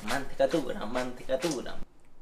mantecatura, mantecatura。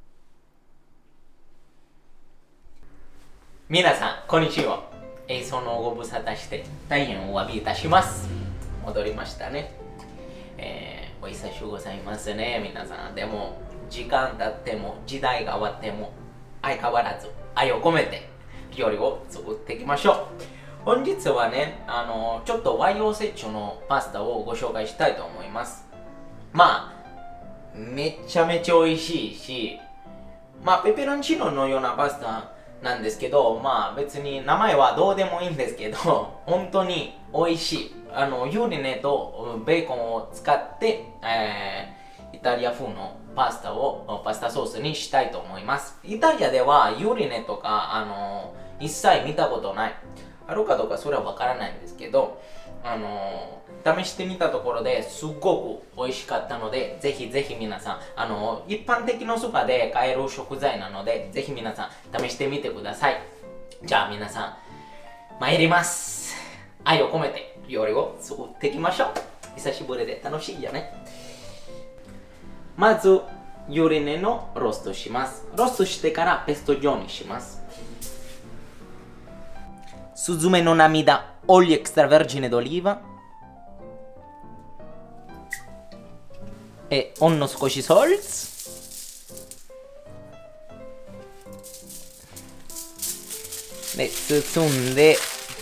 皆さん、こんにちは。そのご無沙汰して大変お詫びいたします。戻りましたね。お久しゅうございますね、皆さん。でも、時間経っても、時代が終わっても、相変わらず愛を込めて料理を作っていきましょう。本日はね、ちょっと和洋折衷のパスタをご紹介したいと思います。まあ、めちゃめちゃ美味しいし、まあ、ペペロンチーノのようなパスタなんですけど、まあ別に名前はどうでもいいんですけど、本当に美味しい。ユリネとベーコンを使って、イタリア風のパスタソースにしたいと思います。イタリアではユリネとか、一切見たことない。あるかどうかそれはわからないんですけど、試してみたところですっごく美味しかったので、ぜひぜひ皆さん、一般的なスーパーで買える食材なので、ぜひ皆さん試してみてください。じゃあ皆さん、参ります。愛を込めて料理を作っていきましょう。久しぶりで楽しいよね。まず、ユリネのローストします。ローストしてからペスト状にします。スズメの涙、olio extravergine d'oliva e ほんの少しソルツで包んで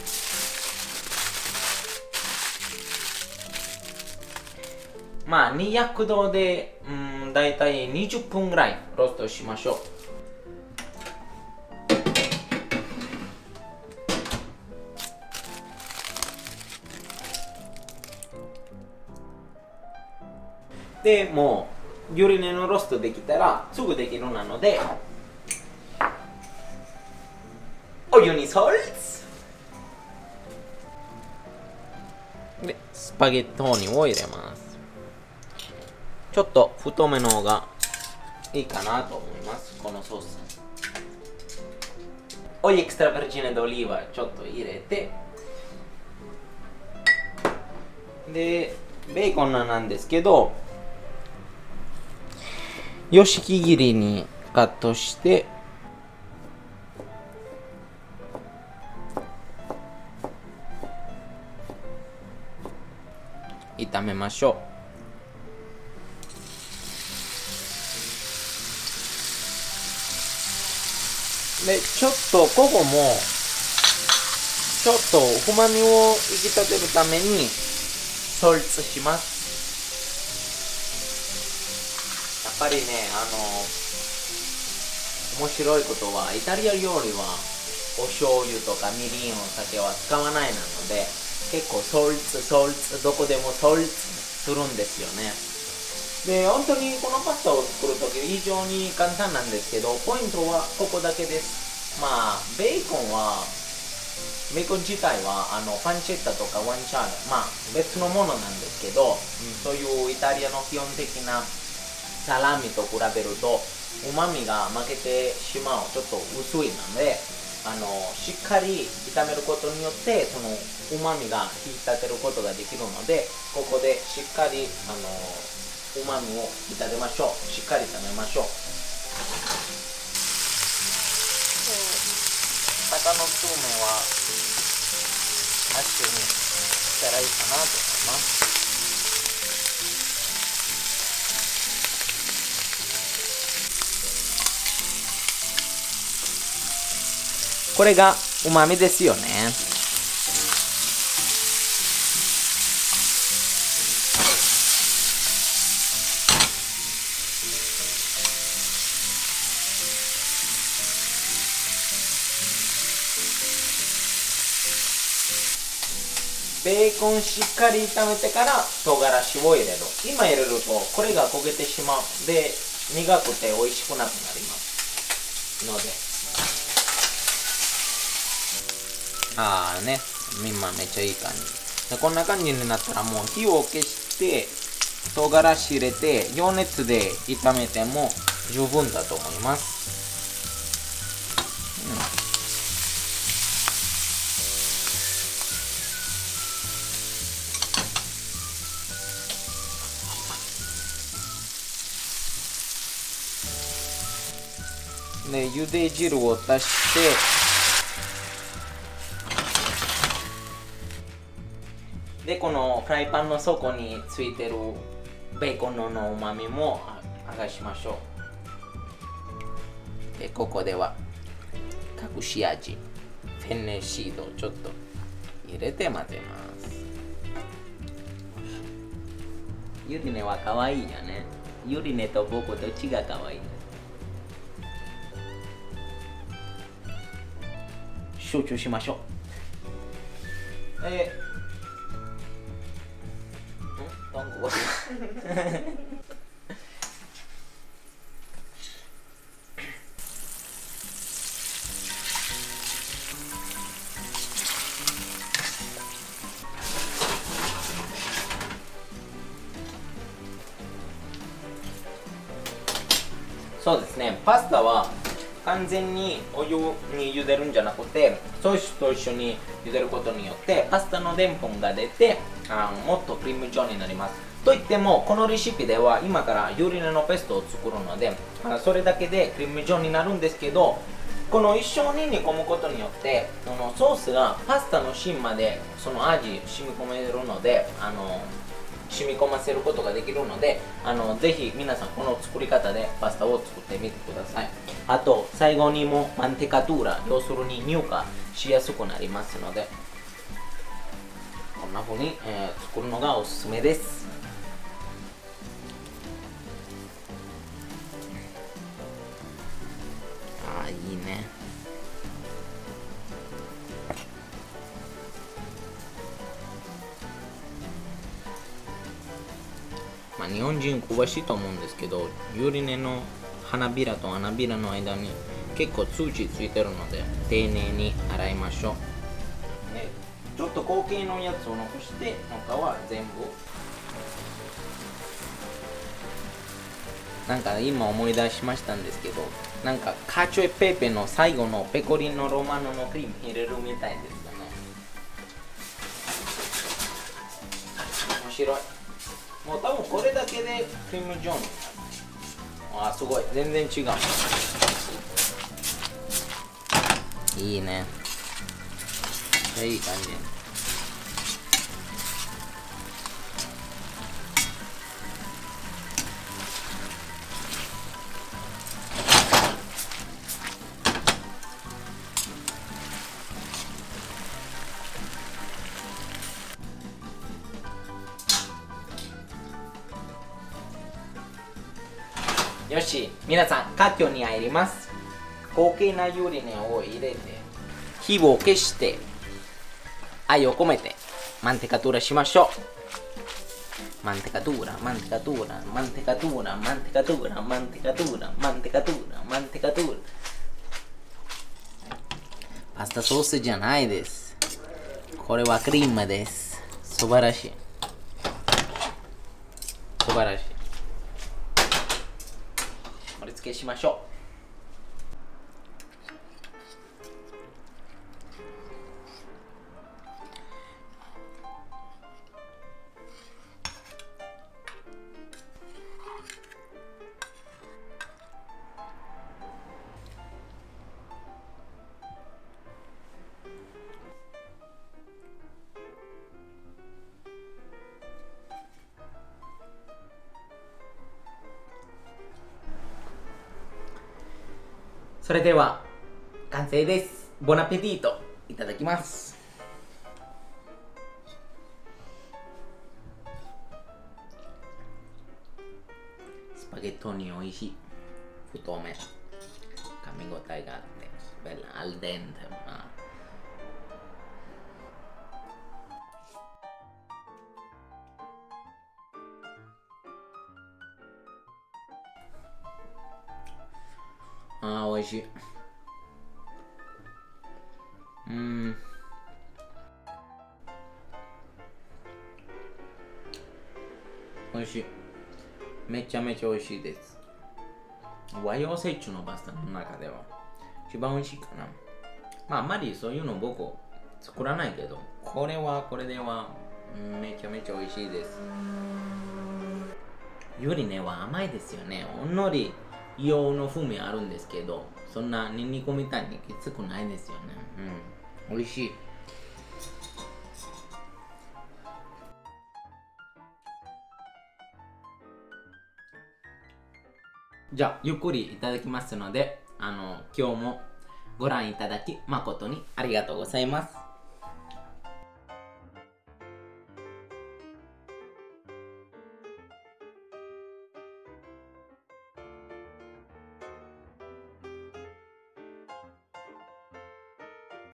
まあ200度でだいたい20分ぐらいローストしましょう。でもうユリネのローストできたらすぐできるなのでお湯にソルツでスパゲットーニを入れます。ちょっと太めの方がいいかなと思います。このソースオイエクストラバージネドリーバちょっと入れて、でベーコンなんですけどよしき切りにカットして炒めましょう。でちょっとここもちょっとうまみを引き立てるためにソルツします。やっぱりね、面白いことはイタリア料理はお醤油とかみりん、お酒は使わないなので結構ソルツどこでもソルツするんですよね。で本当にこのパスタを作るとき非常に簡単なんですけど、ポイントはここだけです。まあベーコン自体はパンチェッタとかワンチャール、まあ別のものなんですけど、そういうイタリアの基本的なサラミと比べるとうまみが負けてしまう、ちょっと薄いのでしっかり炒めることによってそのうまみが引き立てることができるので、ここでしっかりうまみを引き立てましょう。しっかり炒めましょう。鷹の数名はなしにしたらいいかなと思います。これがうまみですよね。ベーコンしっかり炒めてから唐辛子を入れる。今入れるとこれが焦げてしまう。で、苦くて美味しくなくなりますので。ね、今めっちゃいい感じで、こんな感じになったらもう火を消して唐辛子入れて余熱で炒めても十分だと思います。 で茹で汁を足して、でこのフライパンの底についてるベーコンのうまみも剥がしましょう。でここでは隠し味フェンネシードをちょっと入れて混ぜます。ゆりねは可愛いよね。ゆりねと僕どっちが可愛い？集中しましょう。tunggu そうですね、パスタは完全にお湯に茹でるんじゃなくて、ソースと一緒に茹でることによってパスタのでんぷんが出てもっとクリーム状になります。といってもこのレシピでは今からユリネのペストを作るのでそれだけでクリーム状になるんですけど、この一緒に煮込むことによってソースがパスタの芯までその味染み込めるので染み込ませることができるのでぜひ皆さんこの作り方でパスタを作ってみてください。あと最後にもマンテカトゥーラ、要するに乳化しやすくなりますのでこんな風に、作るのがおすすめです。いいね。日本人詳しいと思うんですけど、ユリネの花びらと花びらの間に結構土ついてるので丁寧に洗いましょう。ちょっと高級のやつを残して他は全部。なんか今思い出しましたんですけど、なんかカチョエペペの最後のペコリノロマノのクリーム入れるみたいですよね。面白い。もう多分これだけでクリーム状になる。すごい、全然違う。いいね。いい感じ。よし、皆さん、佳境に入ります。高級なユリネを入れて、火を消して、愛を込めて、マンテカトゥーラしましょう。マンテカトゥーラ、マンテカトゥーラ、マンテカトゥーラ、マンテカトゥーラ、マンテカトゥーラ、マンテカトゥーラ、マンテカトゥーラ。パスタソースじゃないです。これはクリームです。素晴らしい。素晴らしい。盛り付けしましょう。それでは完成です。ボナペティート。いただきます。スパゲットに美味しい。太め。噛み応えがあって、ベラアルデンテな。美味しい。美味しい。めちゃめちゃ美味しいです。和洋折衷のパスタの中では一番美味しいかな。あんまりそういうの僕作らないけど、これはこれではめちゃめちゃ美味しいです。ユリネは甘いですよね。ほんのり硫黄の風味あるんですけど、そんなニンニクみたいにきつくないですよね。美味しい。じゃあゆっくりいただきますので、今日もご覧いただき誠にありがとうございます。